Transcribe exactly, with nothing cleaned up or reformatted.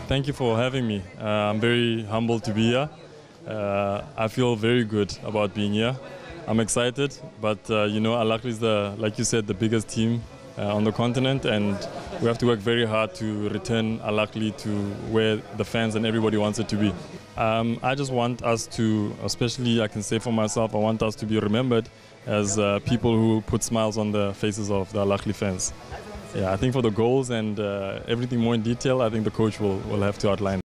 Thank you for having me. Uh, I'm very humbled to be here. Uh, I feel very good about being here. I'm excited, but uh, you know, Al Ahly is the, like you said, the biggest team uh, on the continent, and we have to work very hard to return Al Ahly to where the fans and everybody wants it to be. Um, I just want us to, especially I can say for myself, I want us to be remembered as uh, people who put smiles on the faces of the Al Ahly fans. Yeah, I think for the goals and uh, everything more in detail, I think the coach will, will have to outline.